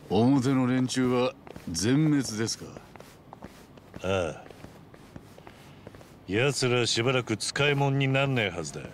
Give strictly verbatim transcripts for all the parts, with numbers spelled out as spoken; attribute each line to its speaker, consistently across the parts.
Speaker 1: 表の連中は全滅ですか？
Speaker 2: ああ。奴らしばらく使い物になんねえはずだ。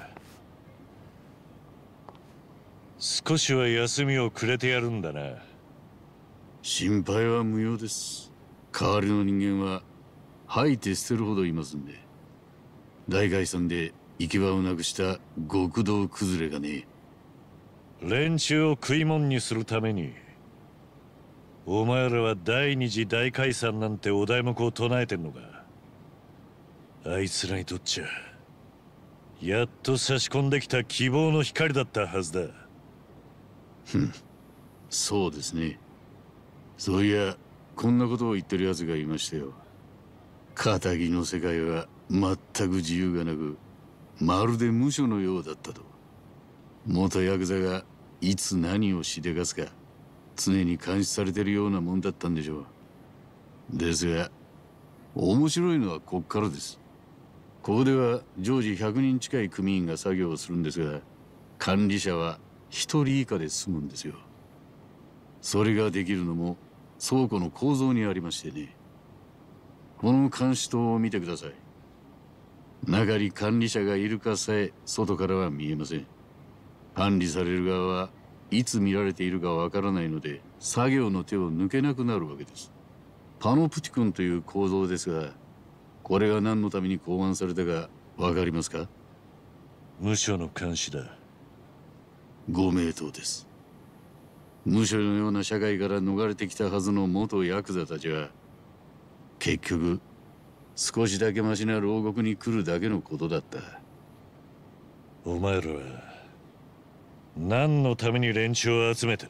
Speaker 2: 少しは休みをくれてやるんだな。
Speaker 1: 心配は無用です。代わりの人間は吐いて捨てるほどいますんで。大概算で行き場をなくした極道崩れがね。
Speaker 2: 連中を食い物にするためにお前らは第二次大解散なんてお題目を唱えてんのか。あいつらにとっちゃやっと差し込んできた希望の光だったはずだ。
Speaker 1: ふん、そうですね。そういやこんなことを言ってる奴がいましたよ。仇の世界は全く自由がなく、まるで無所のようだったと。元ヤクザがいつ何をしでかすか常に監視されてるようなもんだったんでしょう。ですが面白いのはこっからです。ここでは常時ひゃくにん近い組員が作業をするんですが、管理者はひとり以下で済むんですよ。それができるのも倉庫の構造にありましてね。この監視塔を見てください。中に管理者がいるかさえ外からは見えません。管理される側はいつ見られているかわからないので、作業の手を抜けなくなるわけです。パノプティコンという構造ですが、これが何のために考案されたかわかりますか？
Speaker 2: 無所の監視だ。
Speaker 1: ご名答です。無所のような社会から逃れてきたはずの元ヤクザたちは結局少しだけマシな牢獄に来るだけのことだった。
Speaker 2: お前らは何のために連中を集めてる？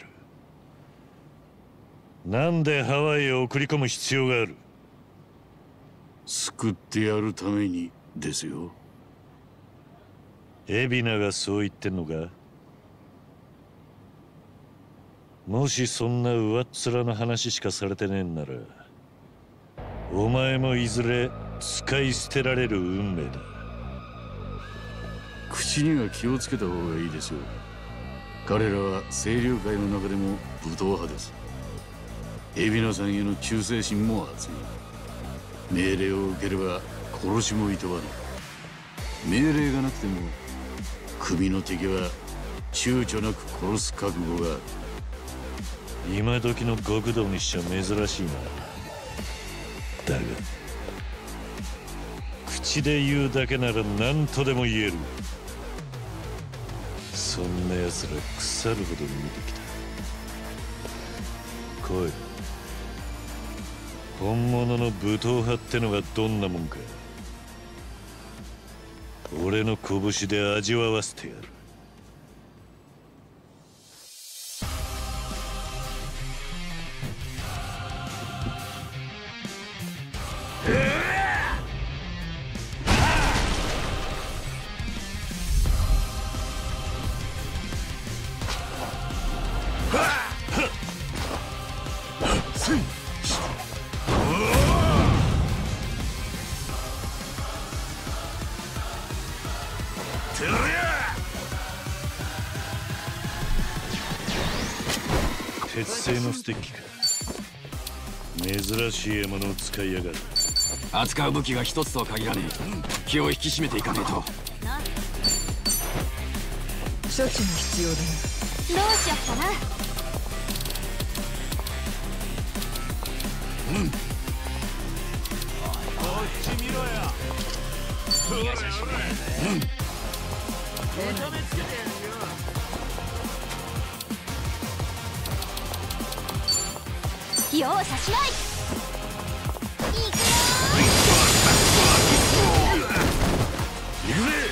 Speaker 2: なんでハワイへ送り込む必要がある？
Speaker 1: 救ってやるためにですよ。
Speaker 2: 海老名がそう言ってんのか？もしそんな上っ面の話しかされてねえんなら、お前もいずれ使い捨てられる運命だ。
Speaker 1: 口には気をつけた方がいいですよ。彼らは清流会の中でも武闘派です。海老名さんへの忠誠心も厚い。命令を受ければ殺しもいとわない。命令がなくても首の敵は躊躇なく殺す覚悟がある。
Speaker 2: 今時の極道にしちゃ珍しいな。だが口で言うだけなら何とでも言える。そんな奴ら腐るほどに見てきた。来い。本物の武闘派ってのがどんなもんか俺の拳で味わわせてやる。鉄製のステッキか。珍しい獲物を使いやがる。
Speaker 3: 扱う武器が一つとは限らねえ。気を引き締めていかねえと。
Speaker 4: 処置が必要だな。
Speaker 5: どうしよっかな。
Speaker 3: うん。
Speaker 6: こっち見ろよ。
Speaker 3: うん。
Speaker 6: 痛めつけてやるよ。
Speaker 5: 容赦しない。行くよ
Speaker 3: 行くぜ。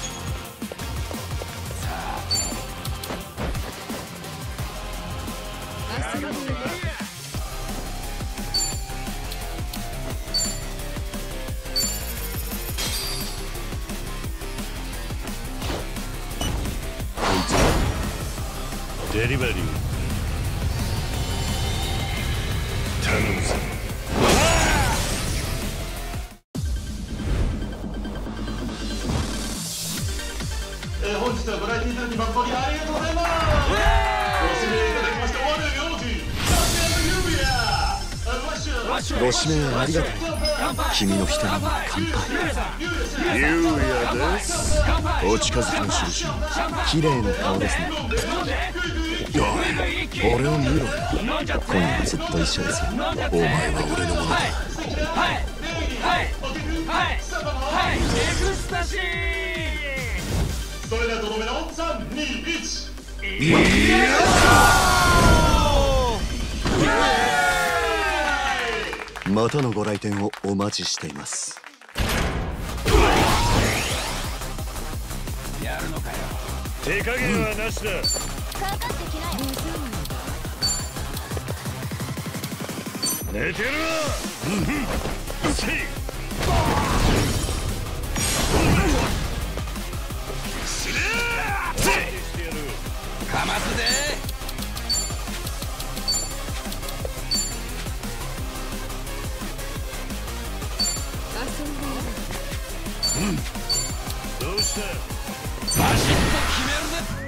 Speaker 2: デリバリー頼むぞ。
Speaker 7: えー、本日はご来店いただき誠にありがとうございます。ご指名いただきまして我々王子
Speaker 8: ご指名ありがとう。君の瞳に乾杯。
Speaker 1: 優也です。
Speaker 8: お近づきの印、綺麗な顔ですね。おい、俺を見ろよ。今夜はずっと一緒ですよ。お前は俺のものだ。
Speaker 6: はいはいはいはいエクスタシー。
Speaker 7: それではとどめのさんにいち。
Speaker 8: またのご来店をお待ちしています。
Speaker 3: やるのかよ。
Speaker 2: 手加減はなしだ。
Speaker 5: かかってきなよ。
Speaker 2: 寝てるわ。せい。死ねー。せい。
Speaker 3: かますぜ。
Speaker 2: どうした。
Speaker 3: バシッと決めるぜ。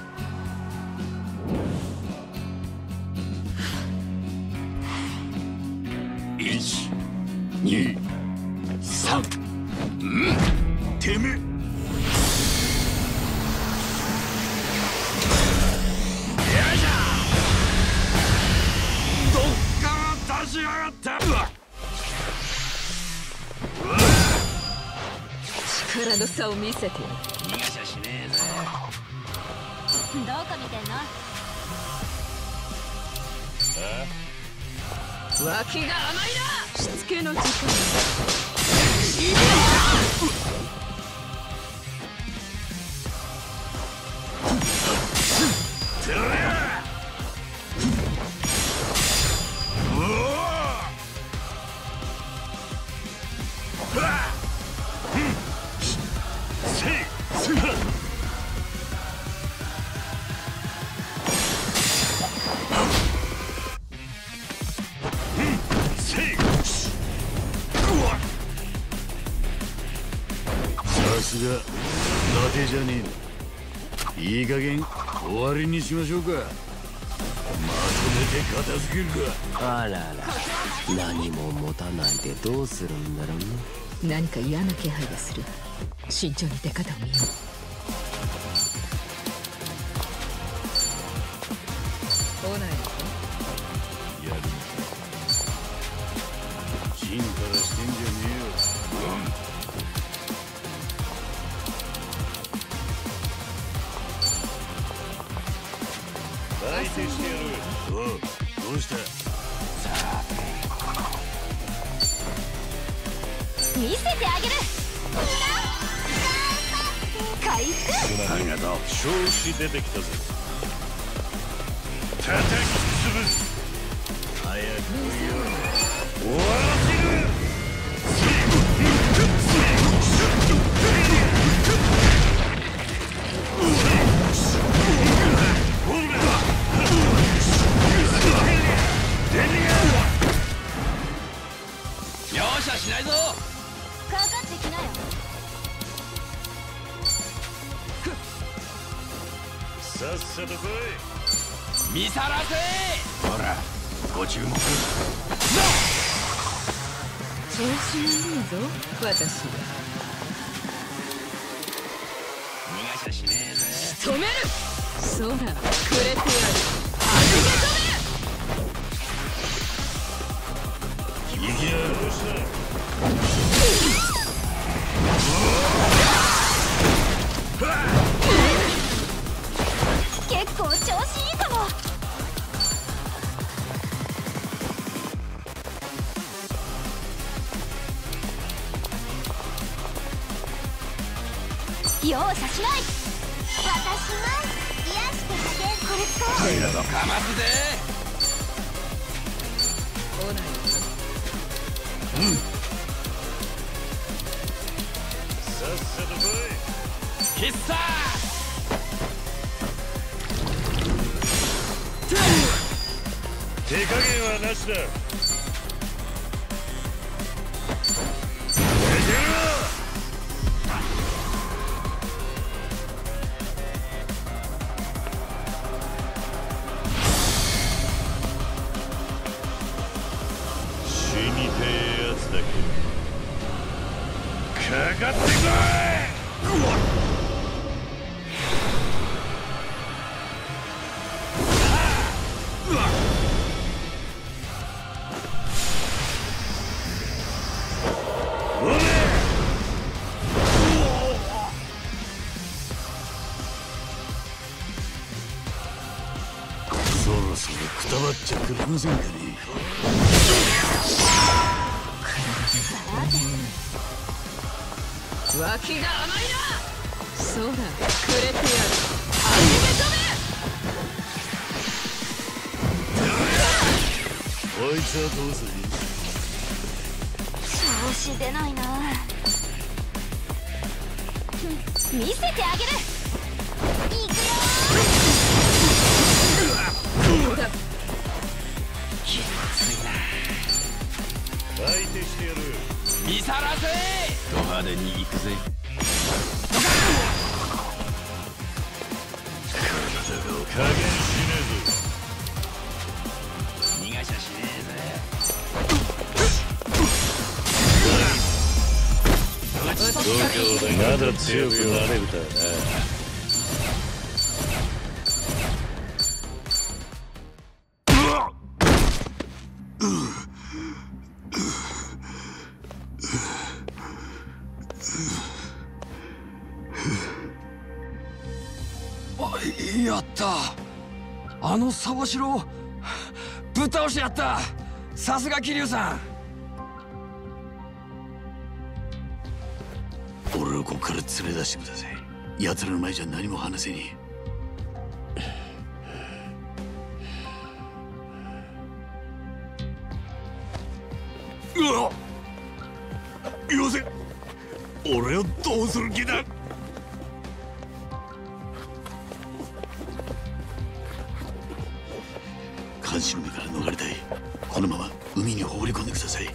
Speaker 1: いち、に、さん。うん、てめえ。
Speaker 2: しやがった。
Speaker 4: 力の差を見せてやる。
Speaker 3: 逃がしゃしねえぜ。
Speaker 5: どこ見てんの？
Speaker 4: 脇が甘いな。しつけの時間。
Speaker 1: さすが伊達じゃねえの。いい加減終わりにしましょうか。まとめて片付けるか。
Speaker 9: あらら、何も持たないでどうするんだろうね。
Speaker 4: 何か嫌な気配がする。慎重に出方を見よう。来ないのか。
Speaker 1: やるのか。チンからしてんじゃねえよ。
Speaker 2: 相手してやる。
Speaker 1: おう、どうした。
Speaker 5: 見せてあげる。回復。
Speaker 2: ありがとう。調子出てきたぜ。叩き潰す。
Speaker 1: 早く来いよ。
Speaker 2: 終わらせる。
Speaker 3: 容赦しないぞ。
Speaker 5: かかってきなよ。
Speaker 2: さっさと来い。
Speaker 3: 見さらせ。ほら、ご注目。
Speaker 4: 調子がいいぞ、私は。
Speaker 3: 逃がしゃしねえぜ。
Speaker 4: 止める。そら、くれてやる。
Speaker 1: いきなりどうした。
Speaker 5: 結構調子いいかも。容赦しない。私も癒してあげる。これ使おう。
Speaker 3: ありがとう。かますぜ。
Speaker 4: 来ないのか。
Speaker 2: うん。さっさと来い。
Speaker 3: 必殺。
Speaker 2: 手加減はなしだ。
Speaker 1: 終
Speaker 2: かってこい。
Speaker 1: そろそろくたばっちゃくれませんかね。
Speaker 4: 脇が甘いな。そうだ、くれてやる。アニメ止め。
Speaker 1: こいつはどうする。
Speaker 5: 調子出ないな。見せてあげる。いくよ。
Speaker 4: そうだ。
Speaker 3: きついな。
Speaker 2: 相手してやる。
Speaker 3: 見さらせ。ド派手に行くぜ。
Speaker 2: 加減しねえぞ。
Speaker 3: 逃がしゃしねえぜ。
Speaker 2: まだ強くなれるだな。
Speaker 3: やった。あの沢城をぶっ倒してやった。さすが桐生さん。
Speaker 1: 俺をここから連れ出してください。奴らの前じゃ何も話せねえ。うわっ、よせ。俺をどうする気だ。監視の目から逃れたい。このまま海に放り込んでください。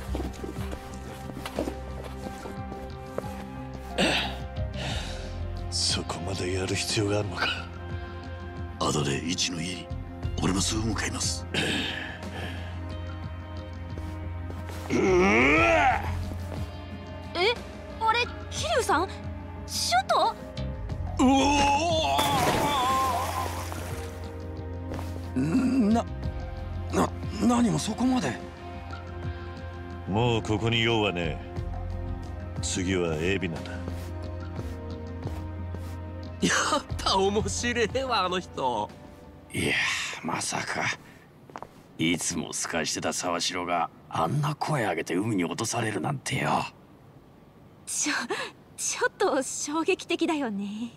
Speaker 2: そこまでやる必要があるのか。
Speaker 1: 後で一の家に俺もすぐ向かいます。
Speaker 5: え、あれ桐生さん、シュート。
Speaker 3: うおなな何もそこまで。
Speaker 2: もうここに用はねえ。次はエビナだ。
Speaker 9: やっぱ面白いわあの人。
Speaker 3: いやまさかいつも透かしてた沢城があんな声上げて海に落とされるなんてよ。
Speaker 5: ちょちょっと衝撃的だよね。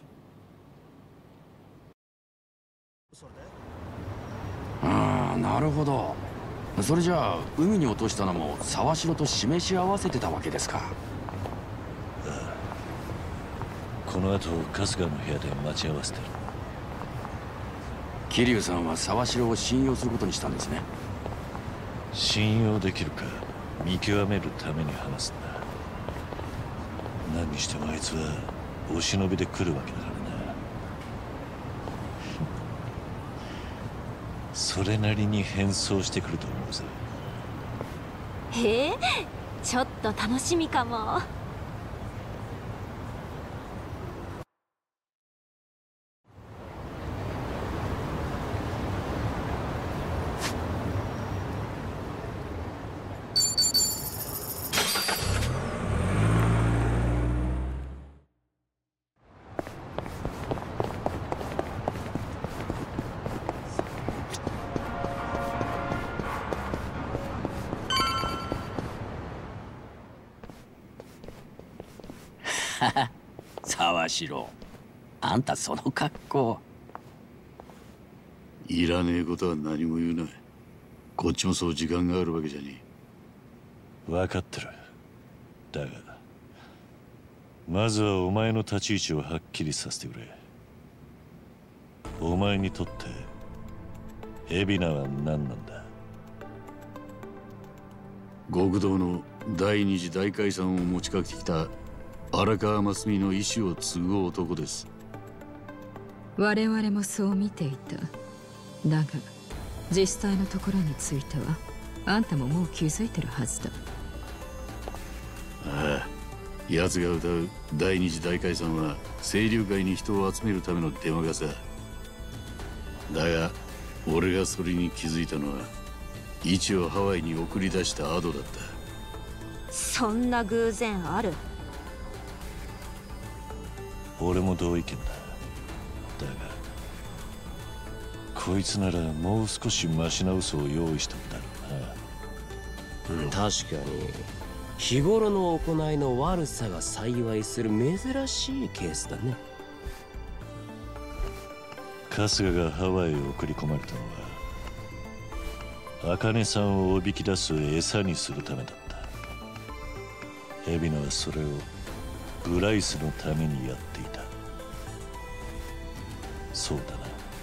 Speaker 3: ああ、なるほど。それじゃあ海に落としたのも沢城と示し合わせてたわけですか。
Speaker 2: この後春日の部屋で待ち合わせてる。
Speaker 3: 桐生さんは沢城を信用することにしたんですね。
Speaker 2: 信用できるか見極めるために話すんだ。何にしてもあいつはお忍びで来るわけだからな。それなりに変装してくると思うぜ。
Speaker 5: へえ、ちょっと楽しみかも。
Speaker 3: 沢城、あんたその格好。
Speaker 1: いらねえことは何も言うな。こっちもそう時間があるわけじゃね
Speaker 2: え。分かってる。だがまずはお前の立ち位置をはっきりさせてくれ。お前にとって海老名は何なんだ。
Speaker 1: 極道の第二次大解散を持ちかけてきた荒川真澄の意志を継ぐ男です。
Speaker 4: 我々もそう見ていた。だが実際のところについてはあんたももう気づいてるはずだ。
Speaker 1: ああ、 奴が歌う第二次大解散は清流会に人を集めるためのデマガサだが、俺がそれに気づいたのはイチをハワイに送り出した後だった。
Speaker 5: そんな偶然ある？
Speaker 2: 俺も同意見だ。だがこいつならもう少しマシな嘘を用意したんだろうな。
Speaker 9: うん、確かに日頃の行いの悪さが幸いする珍しいケースだね。
Speaker 2: 春日がハワイへ送り込まれたのは茜さんをおびき出す餌にするためだった。海老名はそれをブライスのためにやっていた。そうだ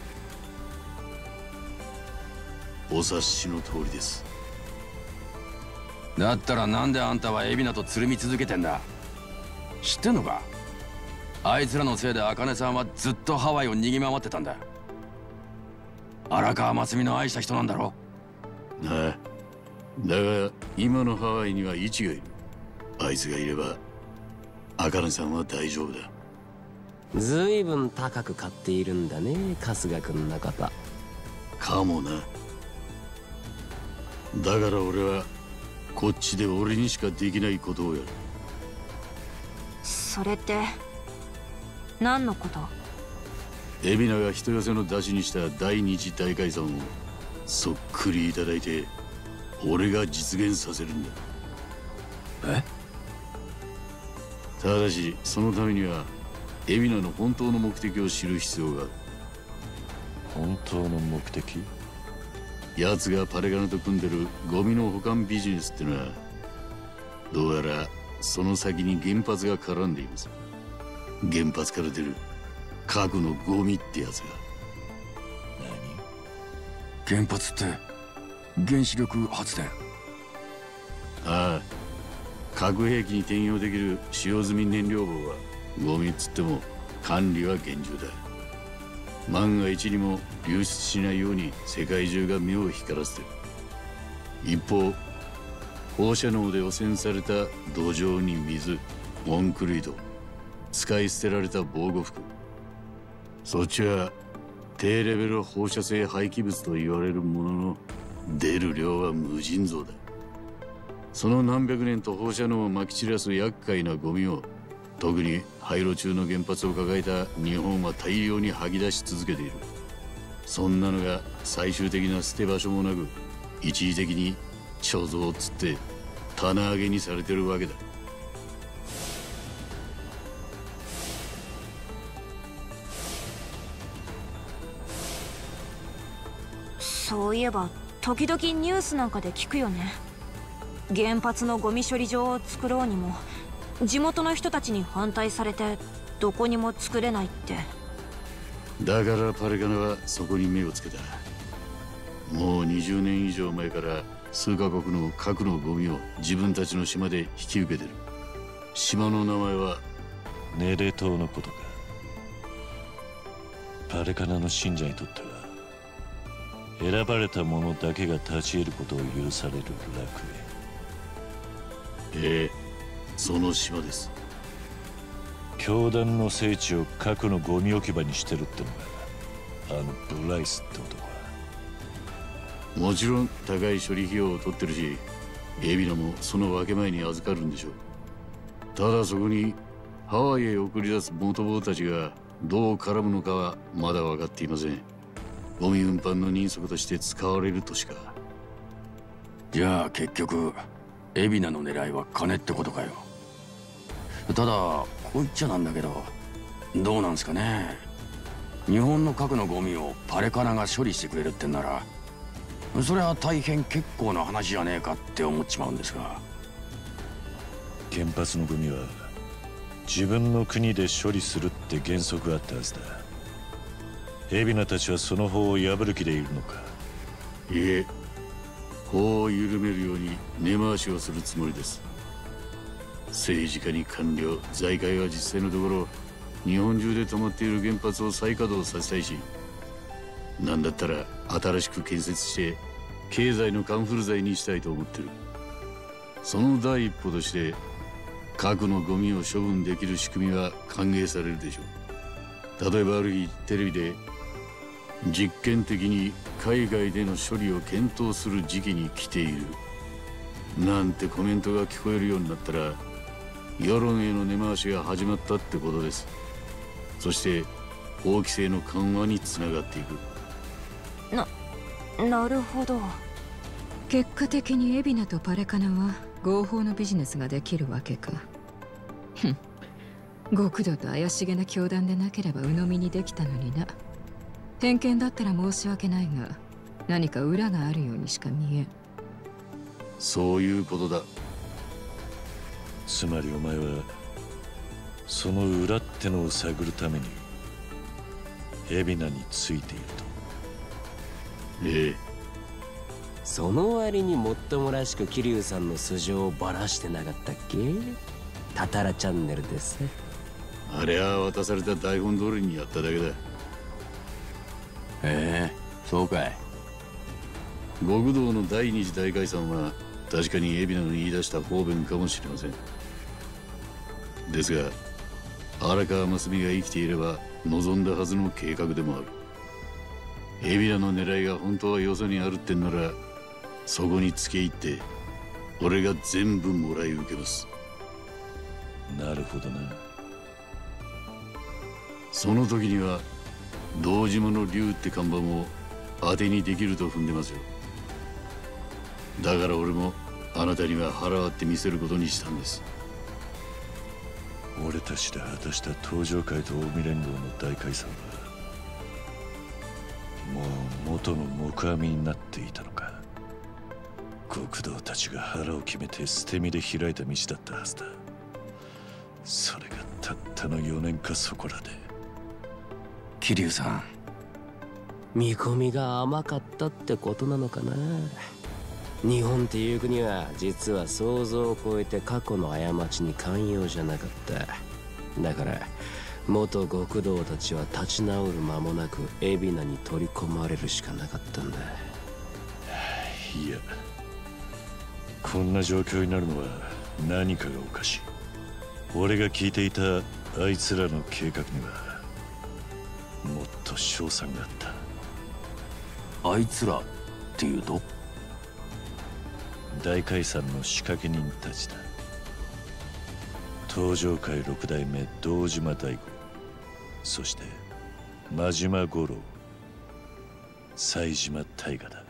Speaker 2: な。
Speaker 1: お察しの通りです。
Speaker 3: だったらなんであんたは海老名とつるみ続けてんだ？知ってんのか？あいつらのせいで茜さんはずっとハワイを逃げ回ってたんだ。荒川真澄の愛した人なんだろ？
Speaker 1: ああ、だが今のハワイにはイチがいる。あいつがいれば茜さんは大丈夫だ。
Speaker 9: ずいぶん高く買っているんだね、春日君のこと。
Speaker 1: かもな。だから俺はこっちで俺にしかできないことをやる。
Speaker 5: それって何のこと？
Speaker 1: 海老名が人寄せの出しにした第二次大解散をそっくりいただいて俺が実現させるんだ。
Speaker 3: え？
Speaker 1: ただしそのためには海老名の本当の目的を知る必要がある。
Speaker 2: 本当の目的？
Speaker 1: 奴がパレガノと組んでるゴミの保管ビジネスってのはどうやらその先に原発が絡んでいます。原発から出る核のゴミってやつが。
Speaker 3: 何？原発って原子力発電？
Speaker 1: ああ、核兵器に転用できる使用済み燃料棒はゴミっつっても管理は厳重だ。万が一にも流出しないように世界中が目を光らせてる。一方放射能で汚染された土壌に水、コンクリート、使い捨てられた防護服、そっちは低レベル放射性廃棄物と言われるものの出る量は無尽蔵だ。その何百年と放射能をまき散らす厄介なゴミを特に廃炉中の原発を抱えた日本は大量に吐き出し続けている。そんなのが最終的な捨て場所もなく一時的に貯蔵っつって棚上げにされてるわけだ。
Speaker 5: そういえば時々ニュースなんかで聞くよね。原発のゴミ処理場を作ろうにも地元の人たちに反対されてどこにも作れないって。
Speaker 1: だからパレカナはそこに目をつけた。もうにじゅうねん以上前から数カ国の核のゴミを自分たちの島で引き受けてる。島の名前は
Speaker 2: ネレ島のことか。パレカナの信者にとっては選ばれた者だけが立ち得ることを許される楽園。
Speaker 1: ええ、その島です。
Speaker 2: 教団の聖地を核のゴミ置き場にしてるってのがあのブライスって男は。
Speaker 1: もちろん高い処理費用を取ってるし、海老名もその分け前に預かるんでしょう。ただそこにハワイへ送り出す元坊たちがどう絡むのかはまだ分かっていません。ゴミ運搬の人足として使われるとしか。
Speaker 3: じゃあ結局海老名の狙いは金ってことかよ。ただこう言っちゃなんだけど、どうなんすかね。日本の核のゴミをパレカナが処理してくれるってんならそれは大変結構な話じゃねえかって思っちまうんですが。
Speaker 2: 原発のゴミは自分の国で処理するって原則があったはずだ。海老名たちはその法を破る気でいるのか。
Speaker 1: いえ、法を緩めるように根回しをするつもりです。政治家に官僚、財界は実際のところ日本中で止まっている原発を再稼働させたいし、なんだったら新しく建設して経済のカンフル剤にしたいと思ってる。その第一歩として核のゴミを処分できる仕組みは歓迎されるでしょう。例えばある日テレビで実験的に海外での処理を検討する時期に来ているなんてコメントが聞こえるようになったら、世論への根回しが始まったってことです。そして法規制の緩和につながっていく。
Speaker 5: な、なるほど。
Speaker 4: 結果的に海老名とパレカナは合法のビジネスができるわけか。ふん、極道と怪しげな教団でなければ鵜呑みにできたのにな。偏見だったら申し訳ないが、何か裏があるようにしか見えん。
Speaker 1: そういうことだ。
Speaker 2: つまりお前はその裏ってのを探るために海老名についていると。
Speaker 1: ええ。
Speaker 9: その割にもっともらしく桐生さんの素性をばらしてなかったっけ？タタラチャンネルです。
Speaker 1: あれは渡された台本通りにやっただけだ。
Speaker 3: へえ、そうかい。
Speaker 1: 極道の第二次大解散は確かに海老名の言い出した方便かもしれません。ですが荒川真澄が生きていれば望んだはずの計画でもある。海老名の狙いが本当はよそにあるってんなら、そこにつけ入って俺が全部もらい受けます。
Speaker 2: なるほどな。
Speaker 1: その時には堂島の竜って看板も当てにできると踏んでますよ。だから俺もあなたには腹割って見せることにしたんです。
Speaker 2: 俺たちで果たした東上会と近江連合の大解散はもう元の木阿弥になっていたのか。極道たちが腹を決めて捨て身で開いた道だったはずだ。それがたったのよねんかそこらで。
Speaker 3: 桐生さん、
Speaker 9: 見込みが甘かったってことなのかな。日本っていう国は実は想像を超えて過去の過ちに寛容じゃなかった。だから元極道たちは立ち直る間もなく海老名に取り込まれるしかなかったんだ。
Speaker 2: いや、こんな状況になるのは何かがおかしい。俺が聞いていたあいつらの計画にはもっと勝算があった。
Speaker 3: あいつらっていうと？
Speaker 2: 大解散の仕掛け人たちだ。東上会六代目堂島大吾、そして真島五郎、西島大河だ。